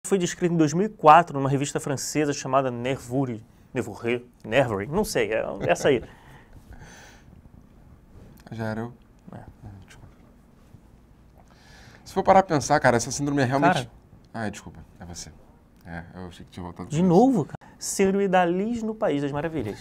Foi descrito em 2004 numa revista francesa chamada Nervure, não sei, é essa aí. Já era eu? Desculpa. Se for parar pra pensar, cara, essa síndrome é realmente... Desculpa, é você. Eu achei que tinha voltado. De novo, cara? Síndrome da Alice no País das Maravilhas.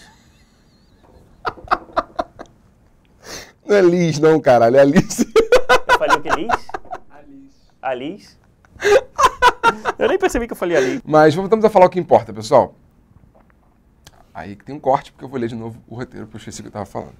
Não é Liz, não, caralho, é Alice. Eu falei o que, Liz? Alice. Eu nem percebi que eu falei Alice. Mas voltamos a falar o que importa, pessoal. Aí que tem um corte, porque eu vou ler de novo o roteiro, porque eu esqueci o que eu tava falando.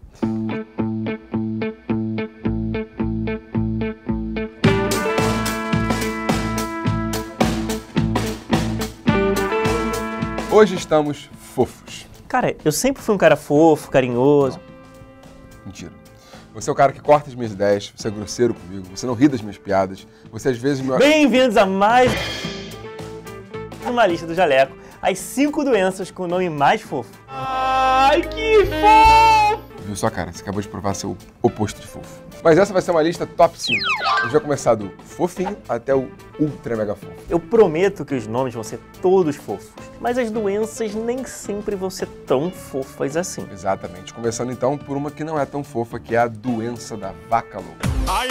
Hoje estamos fofos. Cara, eu sempre fui um cara fofo, carinhoso. Não. Mentira. Você é o cara que corta as minhas ideias, você é grosseiro comigo, você não ri das minhas piadas, você às vezes... Bem-vindos a mais uma lista do Jaleco, as 5 doenças com o nome mais fofo. Ai, que fofo! Viu só, cara? Você acabou de provar seu oposto de fofo. Mas essa vai ser uma lista top 5. A gente vai começar do fofinho até o ultra mega fofo. Eu prometo que os nomes vão ser todos fofos, mas as doenças nem sempre vão ser tão fofas assim. Exatamente. Começando então por uma que não é tão fofa, que é a doença da vaca louca.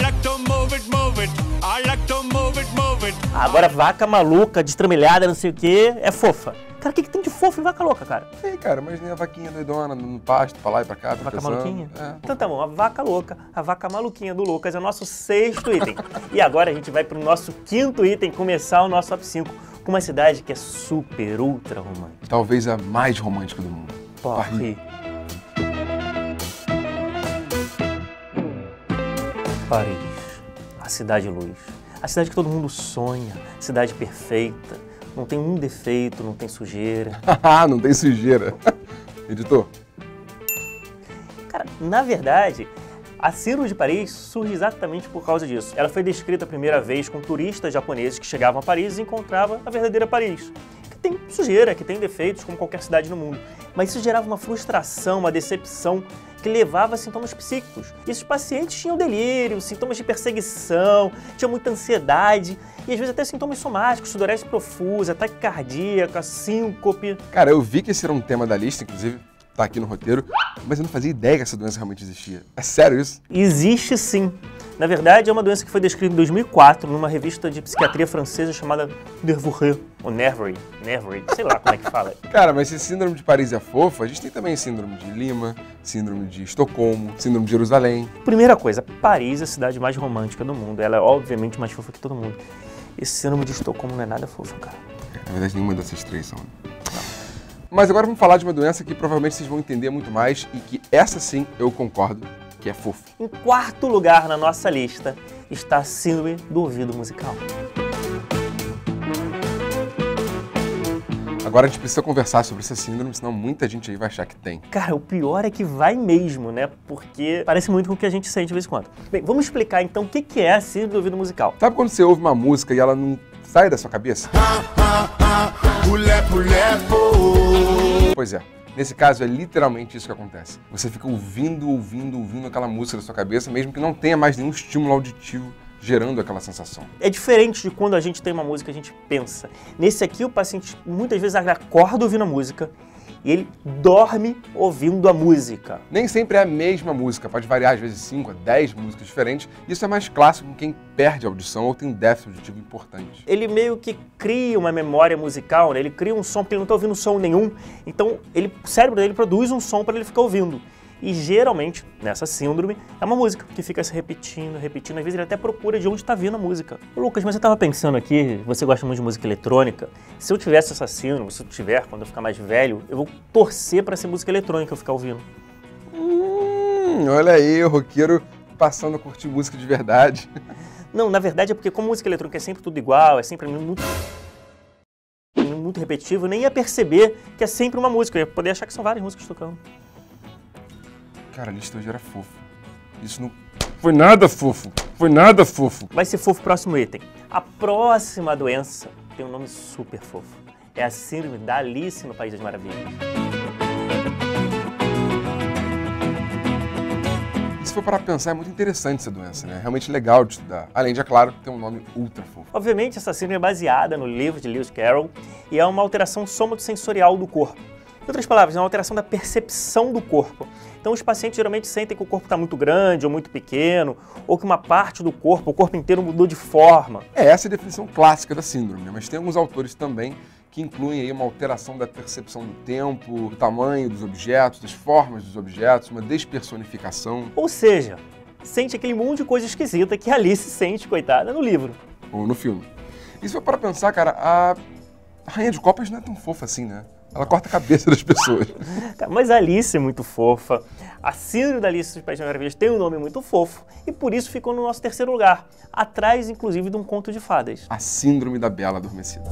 Agora vaca maluca, destramelhada, não sei o que, é fofa. Cara, o que tem de fofo em vaca louca, cara? Ei, cara, mas nem a vaquinha doidona no pasto, pra lá e pra cá. Vaca maluquinha? Então tá bom, a vaca louca, a vaca maluquinha do Lucas é o nosso 6º item. E agora a gente vai pro nosso 5º item, começar o nosso top 5, com uma cidade que é super, ultra romântica. Talvez a mais romântica do mundo. Paris. Paris, a cidade luz. A cidade que todo mundo sonha, cidade perfeita. Não tem um defeito, não tem sujeira. Não tem sujeira. Editor. Cara, na verdade, a síndrome de Paris surge exatamente por causa disso. Ela foi descrita a primeira vez com turistas japoneses que chegavam a Paris e encontravam a verdadeira Paris. Que tem sujeira, que tem defeitos, como qualquer cidade no mundo. Mas isso gerava uma frustração, uma decepção, que levava a sintomas psíquicos. E esses pacientes tinham delírio, sintomas de perseguição, tinham muita ansiedade e às vezes até sintomas somáticos, sudorese profusa, ataque cardíaco, síncope. Cara, eu vi que esse era um tema da lista, inclusive tá aqui no roteiro, mas eu não fazia ideia que essa doença realmente existia. É sério isso? Existe sim. Na verdade, é uma doença que foi descrita em 2004 numa revista de psiquiatria francesa chamada Nervure, ou Nervure, sei lá como é que fala. Cara, mas se síndrome de Paris é fofa, a gente tem também síndrome de Lima, síndrome de Estocolmo, síndrome de Jerusalém. Primeira coisa, Paris é a cidade mais romântica do mundo. Ela é obviamente mais fofa que todo mundo. Esse síndrome de Estocolmo não é nada fofo, cara. Na verdade, nenhuma dessas três são. Mas agora vamos falar de uma doença que provavelmente vocês vão entender muito mais e que essa sim eu concordo que é fofa. Em 4º lugar na nossa lista está a síndrome do ouvido musical. Agora a gente precisa conversar sobre essa síndrome, senão muita gente aí vai achar que tem. Cara, o pior é que vai mesmo, né? Porque parece muito com o que a gente sente de vez em quando. Bem, vamos explicar então o que é a síndrome do ouvido musical. Sabe quando você ouve uma música e ela não sai da sua cabeça? Pois é. Nesse caso, é literalmente isso que acontece. Você fica ouvindo aquela música da sua cabeça, mesmo que não tenha mais nenhum estímulo auditivo gerando aquela sensação. É diferente de quando a gente tem uma música e a gente pensa. Nesse aqui, o paciente muitas vezes acorda ouvindo a música e ele dorme ouvindo a música. Nem sempre é a mesma música, pode variar às vezes 5 a 10 músicas diferentes. Isso é mais clássico com quem perde a audição ou tem déficit auditivo importante. Ele meio que cria uma memória musical, né? Ele cria um som porque ele não está ouvindo som nenhum. Então o cérebro dele produz um som para ele ficar ouvindo. E geralmente, nessa síndrome, é uma música que fica se repetindo. Às vezes ele até procura de onde está vindo a música. Lucas, mas eu estava pensando aqui, você gosta muito de música eletrônica. Se eu tivesse essa síndrome, se eu tiver, quando eu ficar mais velho, eu vou torcer para ser música eletrônica eu ficar ouvindo. Olha aí, o roqueiro passando a curtir música de verdade. Não, na verdade é porque como música eletrônica é sempre tudo igual, é sempre muito repetitivo, eu nem ia perceber que é sempre uma música. Eu ia poder achar que são várias músicas tocando. Cara, a lista hoje era fofa. Isso não foi nada fofo. Foi nada fofo. Vai ser fofo o próximo item. A próxima doença tem um nome super fofo. É a síndrome da Alice no País das Maravilhas. Isso for para pensar, é muito interessante essa doença, né? É realmente legal de estudar. Além de, é claro, ter um nome ultra fofo. Obviamente, essa síndrome é baseada no livro de Lewis Carroll e é uma alteração somatosensorial do corpo. Em outras palavras, é uma alteração da percepção do corpo. Então, os pacientes geralmente sentem que o corpo está muito grande ou muito pequeno, ou que uma parte do corpo, o corpo inteiro mudou de forma. Essa é a definição clássica da síndrome, né? Mas tem alguns autores também que incluem aí uma alteração da percepção do tempo, do tamanho dos objetos, das formas dos objetos, uma despersonificação. Ou seja, sente aquele monte de coisa esquisita que a Alice sente, coitada, no livro. Ou no filme. E se for para pensar, cara, a Rainha de Copas não é tão fofa assim, né? Ela corta a cabeça das pessoas. Mas a Alice é muito fofa. A síndrome da Alice dos Países Maravilhas tem um nome muito fofo e por isso ficou no nosso terceiro lugar, atrás, inclusive, de um conto de fadas. A Síndrome da Bela Adormecida.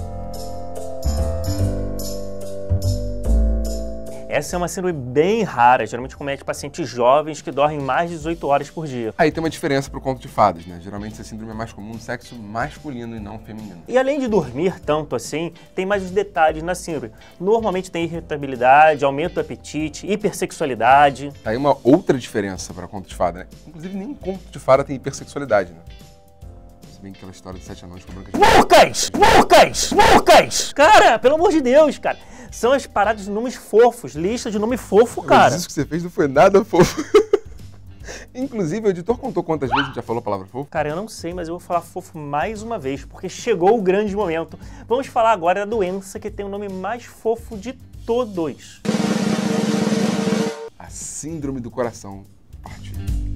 Essa é uma síndrome bem rara, geralmente comete pacientes jovens que dormem mais de 18 horas por dia. Aí tem uma diferença pro conto de fadas, né? Geralmente essa síndrome é mais comum no sexo masculino e não feminino. E além de dormir tanto assim, tem mais os detalhes na síndrome. Normalmente tem irritabilidade, aumento do apetite, hipersexualidade. Aí uma outra diferença para conto de fada, né? Inclusive nem conto de fada tem hipersexualidade, né? Se bem que aquela história de 7 anões com Branca de Neve. Lucas! Lucas! Lucas! Cara, pelo amor de Deus, cara. São as paradas de nomes fofos, lista de nome fofo, cara. Mas isso que você fez não foi nada fofo. Inclusive, o editor contou quantas vezes a gente já falou a palavra fofo? Cara, eu não sei, mas eu vou falar fofo mais uma vez, porque chegou o grande momento. Vamos falar agora da doença que tem o nome mais fofo de todos. A Síndrome do Coração Partido.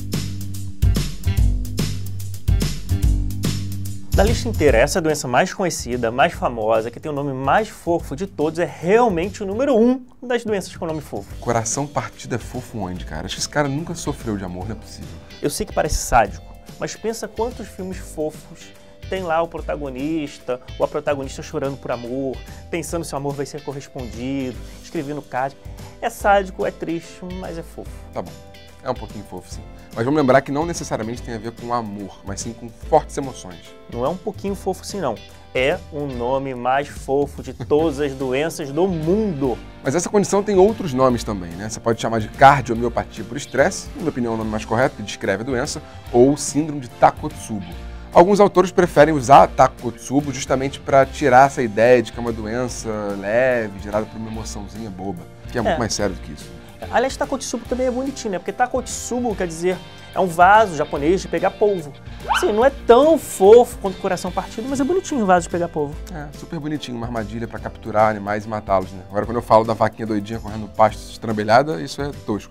Da lista inteira, essa é a doença mais conhecida, mais famosa, que tem o nome mais fofo de todos, é realmente o número 1 das doenças com nome fofo. Coração partido é fofo onde, cara? Acho que esse cara nunca sofreu de amor, não é possível. Eu sei que parece sádico, mas pensa quantos filmes fofos tem lá o protagonista ou a protagonista chorando por amor, pensando se o amor vai ser correspondido, escrevendo carta. É sádico, é triste, mas é fofo. Tá bom, é um pouquinho fofo sim. Mas vamos lembrar que não necessariamente tem a ver com amor, mas sim com fortes emoções. Não é um pouquinho fofo assim não. É o nome mais fofo de todas as doenças do mundo. Mas essa condição tem outros nomes também, né? Você pode chamar de cardiomiopatia por estresse, na minha opinião é o nome mais correto, que descreve a doença, ou síndrome de Takotsubo. Alguns autores preferem usar Takotsubo justamente para tirar essa ideia de que é uma doença leve, gerada por uma emoçãozinha boba, que é muito mais sério do que isso. Aliás, Takotsubo também é bonitinho, né? Porque Takotsubo quer dizer, é um vaso japonês de pegar polvo. Assim, não é tão fofo quanto o coração partido, mas é bonitinho o vaso de pegar polvo. É, super bonitinho, uma armadilha para capturar animais e matá-los, né? Agora, quando eu falo da vaquinha doidinha correndo no pasto estrambelhada, isso é tosco.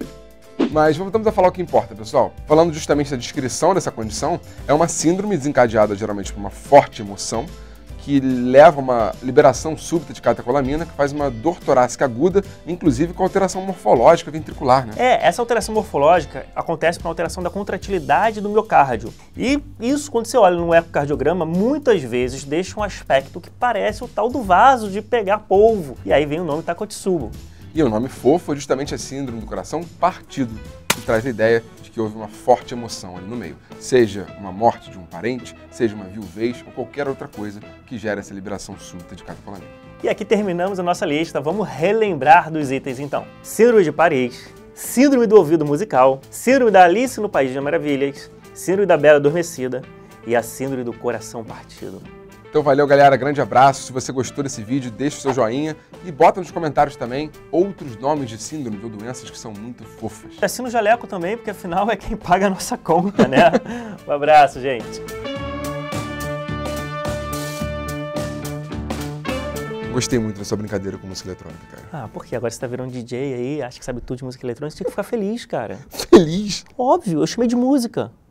Mas voltamos a falar o que importa, pessoal. Falando justamente da descrição dessa condição, é uma síndrome desencadeada geralmente por uma forte emoção, que leva a uma liberação súbita de catecolamina, que faz uma dor torácica aguda, inclusive com alteração morfológica ventricular, né? Essa alteração morfológica acontece por uma alteração da contratilidade do miocárdio. E isso, quando você olha no ecocardiograma, muitas vezes deixa um aspecto que parece o tal do vaso de pegar polvo. E aí vem o nome Takotsubo. E o nome fofo é justamente a síndrome do coração partido, que traz a ideia de que houve uma forte emoção ali no meio. Seja uma morte de um parente, seja uma viuvez ou qualquer outra coisa que gere essa liberação súbita de catecolamina. E aqui terminamos a nossa lista. Vamos relembrar dos itens então. Síndrome de Paris, síndrome do ouvido musical, síndrome da Alice no País das Maravilhas, síndrome da Bela Adormecida e a síndrome do coração partido. Então valeu, galera, grande abraço. Se você gostou desse vídeo, deixa o seu joinha e bota nos comentários também outros nomes de síndromes ou doenças que são muito fofas. Assina o jaleco também, porque afinal é quem paga a nossa conta, né? Um abraço, gente. Gostei muito da sua brincadeira com música eletrônica, cara. Ah, por quê? Agora você tá virando DJ aí, acha que sabe tudo de música eletrônica, você tinha que ficar feliz, cara. Feliz? Óbvio, eu chamei de música.